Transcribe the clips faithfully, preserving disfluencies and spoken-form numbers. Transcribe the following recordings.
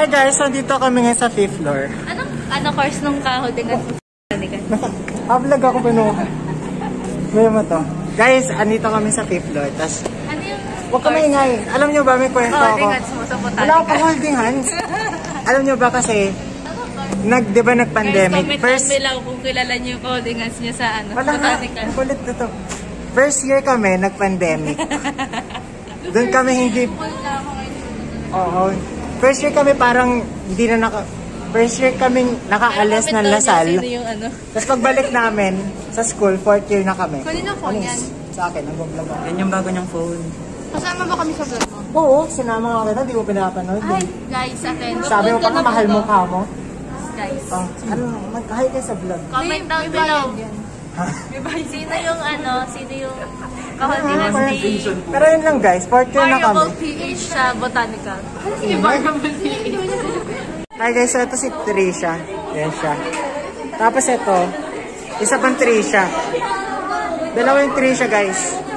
Hi guys, so dito kami ngayon sa fifth floor. Anong ano course nung kaholdingan? Naka-vlog ako ba no? May mo to. Guys, andito kami sa fifth floor. Tas, ano yung huwag ka maingay. Alam nyo ba, may kwento ako. Holding hands mo sa botanical. Wala akong holding hands. Alam nyo ba kasi, nag, di ba nag-pandemic? Guys, comment down below kung kilala nyo yung holding hands nyo sa ano, wala botanical. Wala kulit na to. First year kami, nag-pandemic. Doon kami hindi... Oo. First year kami parang hindi na naka... First year kaming nakaalis ng Lasal. Yung ano. Tapos pagbalik namin sa school, fourth year na kami. Kanino phone yan? Sa akin, nag-vlog ako. Yan yung bago niyang phone. Kasama ba kami sa vlog mo? Oo, sinama nga kita, di mo pinapanood. Ay, guys, atin. Sabi mo pa nga, mahal mo ka mo. Guys. Oh, ano, mag-hi kayo sa vlog. Comment down below. Sino yung ano, sino yung kaholdingan ni... Pero yun lang guys, fourth year na kami. Variable P H sa botanical. Variable P H. Hi guys, so ito si Trisha. Yan siya. Tapos ito, isa pang Trisha. Dalawa yung Trisha guys.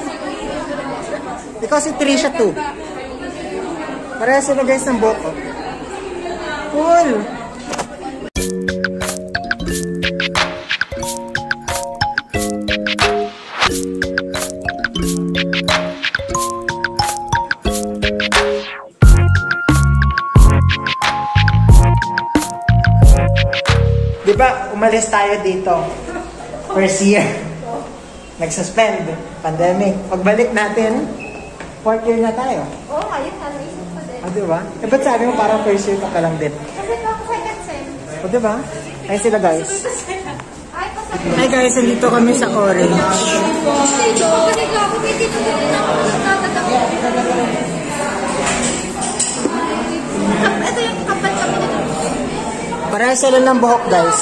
Ikaw si Trisha two. Pareha sila guys ng buhok. Cool! Diba, umalis tayo dito. First year. Nag-suspend. Pandemic. Pagbalik natin, fourth year na tayo. Oo, oh, ayun nga. Naisip ko din. O, diba? E ba't sabi mo parang first year ka pa lang din? Kasi pa ako second sem. O, diba? Ayun sila guys. Hi guys, nandito kami sa Orange. Dito, kapatid ako. Dito, dito ako. Ito yung kapal kami dito. Pareha sila ng buhok guys.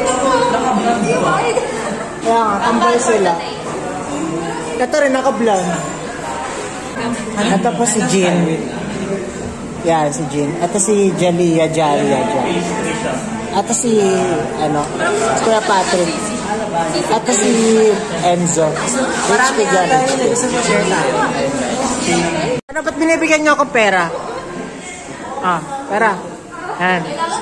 Kaya nga, tambay sila. Ito rin, naka-blonde. Ito po si Jean. Yan, si Jean. Ito si Jalia, Jalia, Jalia. Ito si, ano, si Kuya Patrick. Ito si Enzo. Rich ko dyan. Ano, ba't binibigyan niyo ako pera? Ah, pera. Yan.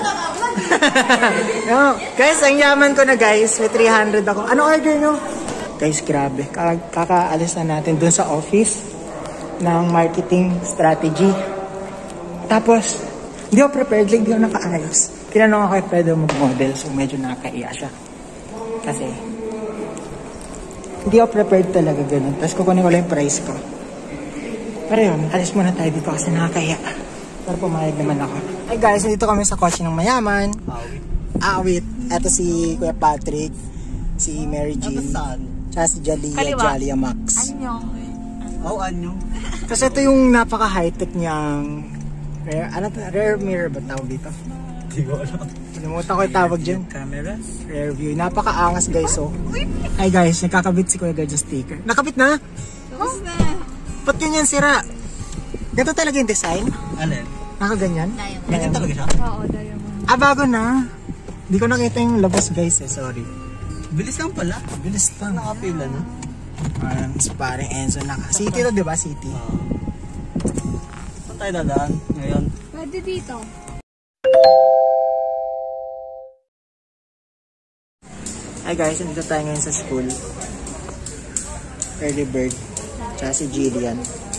No, guys, ang yaman ko na guys. May three hundred ako. Ano order nyo? Guys, grabe. Kakaalis na natin dun sa office ng marketing strategy. Tapos, hindi ako prepared. Like, hindi ako nakaayos. Kinanong ako kay Pedro mag-model. So, medyo nakakaiya siya. Kasi, hindi ako prepared talaga ganun. Tapos, kukunin ko lang yung price ko. Pero yun, alis muna tayo dito kasi nakakaiya. Pero pumayag naman ako. Hey guys, dito kami sa kotse ng mayaman. Awit. Awit. Ito si Kuya Patrick, si Mary Jean, tsaka si Jalia, Jalia Max. Anyong. Oh, anyong. Tapos ito yung napaka-high-tech niyang rare, ano to? Rare mirror ba tawag dito? Hindi ko alam. Nalimutan ko yung tawag dyan. Cameras? Rare view. Napaka-angas guys, oh. Hi guys, nakakabit si Kuya Gadget sticker. Nakabit na? Tapos na. Ba't ganyan sira? Ganito talaga yung design? Alin? Nakaganyan? Ganyan talaga siya? Oo, diamond. Ah, bago na. Hindi ko nakita yung labas guys eh, sorry. Bilis lang pala. Bilis lang. Nakapila na. Ayan, si paring Enzo naka. City to, di ba? City. Uh, saan tayo dadaan ngayon? Pwede dito. Hi guys, nandito tayo ngayon sa school. Early Bird. Tsaka si Jillian.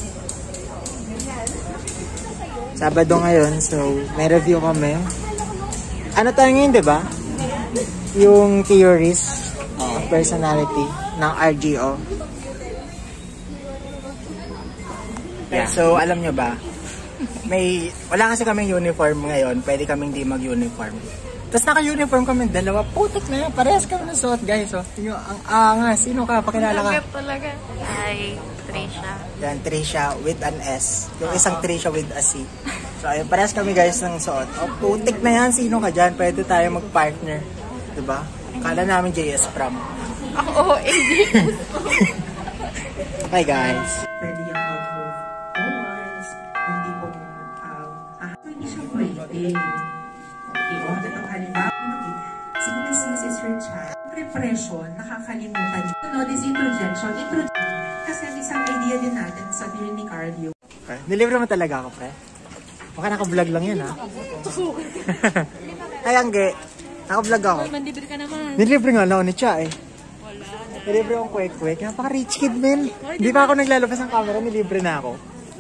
Sabado ngayon, so may review kami. Ano tayo ngayon, di ba? Yung theories of personality ng R G O. Yeah. So, alam nyo ba? May, wala kasi kaming uniform ngayon. Pwede kaming di mag-uniform. Tapos naka-uniform kami, dalawa. Putik na yan. Parehas kami ng suot, guys. Oh. Yung, ang angas. Sino ka? Pakilala ka. talaga. Hi, Trisha. Yan, Trisha with an S. Yung isang Trisha with a C. So, ayun, parehas kami guys ng suot. Oh, putik na yan. Sino ka dyan? Pwede tayo mag-partner. Diba? Kala namin J S Pram. Oo, hindi. Hi guys. Pwede yung mag-move onwards, hindi po, um, ah, hindi siya pwede. Okay, o, ganun halimbawa, sicknesses is your child. Repression, nakakalimutan. Sunod is introjection. Introjection, kasi isang idea din natin, sabi rin ni Carl yung. Okay. Nilibre mo talaga ako, pre? Baka naka-vlog lang yan, ha? Ay, Angge. Naka-vlog ako. Manlibre ka naman. Nilibre nga na ako ni Cha, eh. Wala. Nilibre akong kwek-kwek. Napaka-rich kid, men. Hindi pa ako naglalabas ng camera, nilibre na ako.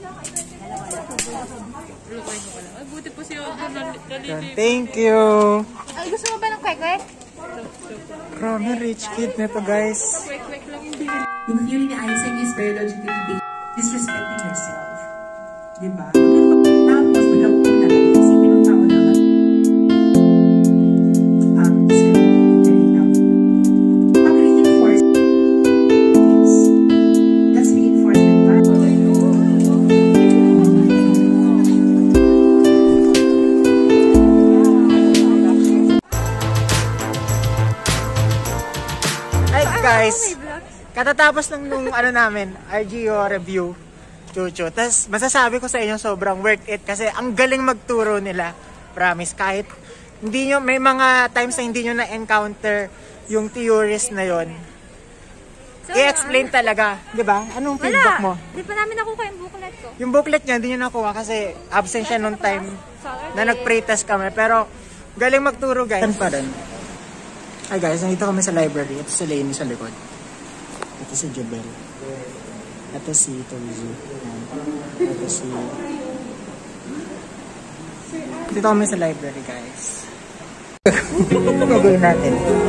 Ay, buti po si Odo na nalilibre. Thank you. Ay, gusto mo ba ng kwek-kwek? Grabe, rich kid na to, guys. Kwek-kwek lang yung bili. Yung theory ni Einstein is biologically based, disrespecting yourself. Diba? Tapos, magkakong talaga, isipin ng tao na um, discriminating na. Pag-reinforce is, that's reinforcement ba? Hi, guys. Katatapos lang nung ano namin, R G O review, Chucho. Tapos masasabi ko sa inyo sobrang worth it kasi ang galing magturo nila. Promise, kahit hindi nyo, may mga times na hindi nyo na-encounter yung theories na yon. I-explain talaga, di ba? Anong feedback mo? Di pa namin nakuha yung booklet ko. Yung booklet niya, hindi nyo nakuha kasi absent siya nung time na nag-pre test kami. Pero galing magturo, guys. Saan pa rin? Hi guys, nandito kami sa library. Ito si Lainey sa likod. Ito si Jebel. Ito si Tozu. Ito si... Dito kami sa library, guys. Ito gagawin natin.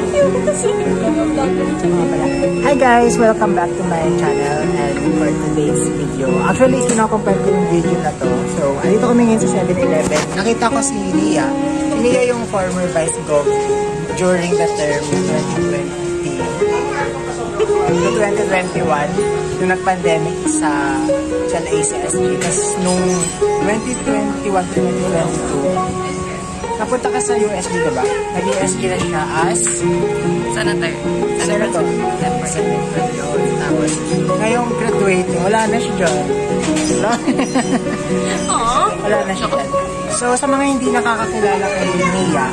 Hi guys! Welcome back to my channel and for today's video. Actually, kinakompare ko yung video na to. So, andito kami ngayon sa seven eleven. Nakita ko si Nia. Si Nia yung former vice gov during the term twenty twenty to twenty twenty-one, yung nag-pandemic sa sa A C S G. Tapos nung twenty twenty-one to twenty twenty-two, napunta ka sa U S G, diba? Nag-U S G na siya as Senator. Senator. Senator yun. Tapos, ngayong graduating, wala na siya dyan. Wala, Aww. wala na siya dyan. So, sa mga hindi nakakakilala kay Nia,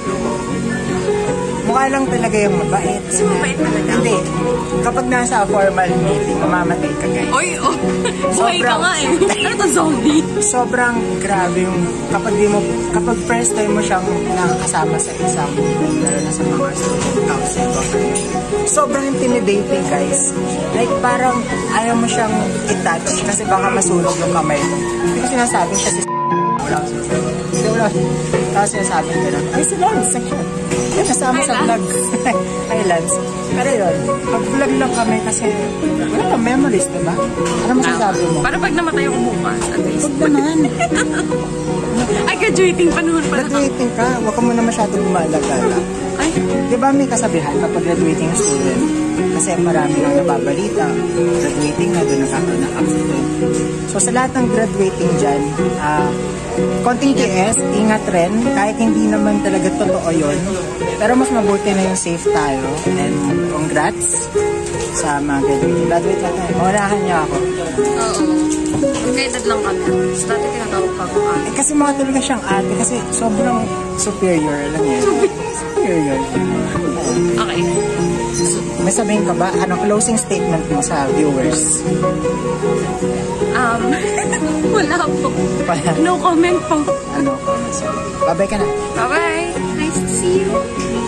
mukha lang talaga yung mabait. Mabait talaga. Hindi. Kapag nasa formal meeting, mamamatay ka, guys. Oy, oh. Buhay ka nga eh. Ano to, zombie? Sobrang grabe yung kapag di mo, kapag first time mo siyang nakakasama sa isang meeting, lalo na sa mga student council, sobrang intimidating, guys. Like, parang ayaw mo siyang i-touch kasi baka masunog yung kamay mo. Hindi ko sinasabing siya si wala ko sinasabi. Hindi, wala. Tapos sinasabing ka na, ay, si Lance, yung kasama sa vlog. Hi, Lance. Pero yun, mag-vlog lang kami kasi wala pang memories, diba? Ano masasabi mo? Para pag namatay ako bukas, at least. Huwag naman. Ay, graduating pa noon pala. Graduating ka, huwag ka muna masyadong gumalagala. Ay, Di ba may kasabihan kapag graduating student? Kasi marami nang nababalita. Graduating na, doon nakakaroon ng accident. So sa lahat ng graduating dyan, uh, konting T S, ingat rin. Kahit hindi naman talaga totoo yun. Pero mas mabuti na yung safe tayo. And congrats sa mga graduating. Graduate na tayo. Maunahan niya ako. oo. Magkaedad lang kami. Tapos dati tinatawag pa ako ate. Eh, kasi mga talaga siyang ate. Kasi sobrang superior. Alam niya. Superior. Okay. May sabihin ka ba? Ano closing statement mo sa viewers? Um, wala po. Wala. No comment po. Ano? Babay ka na. Bye-bye. Nice to see you.